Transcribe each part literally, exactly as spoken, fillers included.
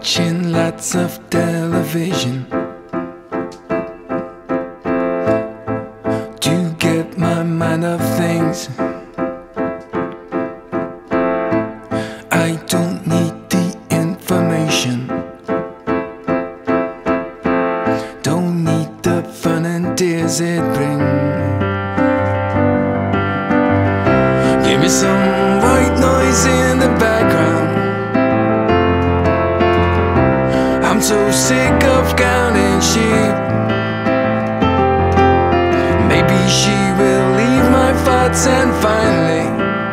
watching lots of television to get my mind off things. I don't need the information, don't need the fun and tears it brings. Give me some white noise in the background. I'm so sick of counting sheep. Maybe she will leave my thoughts and finally,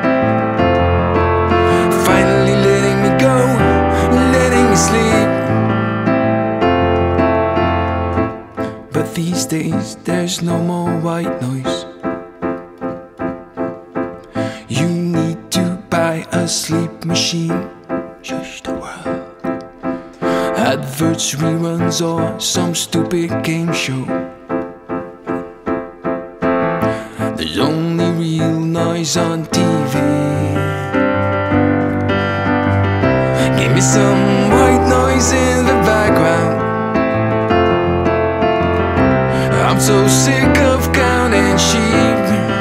finally letting me go, letting me sleep. But these days there's no more white noise. You need to buy a sleep machine. Shush the world. Adverts, reruns, or some stupid game show. There's only real noise on T V. Give me some white noise in the background. I'm so sick of counting sheep.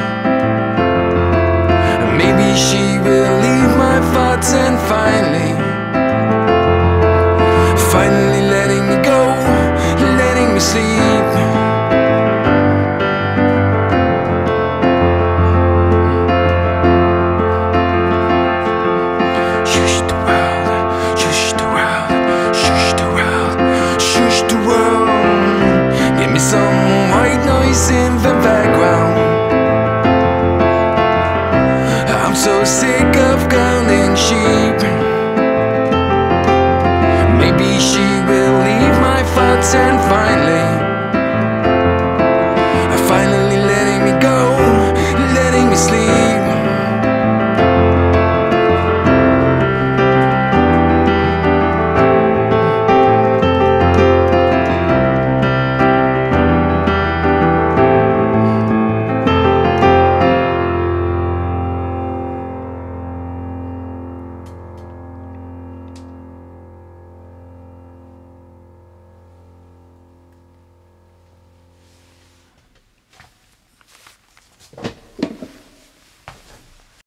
Maybe she will leave my thoughts and finally, finally letting me go, letting me sleep. Shush the world, shush the world, shush the world, shush the world. Give me some white noise in the background. I'm so sick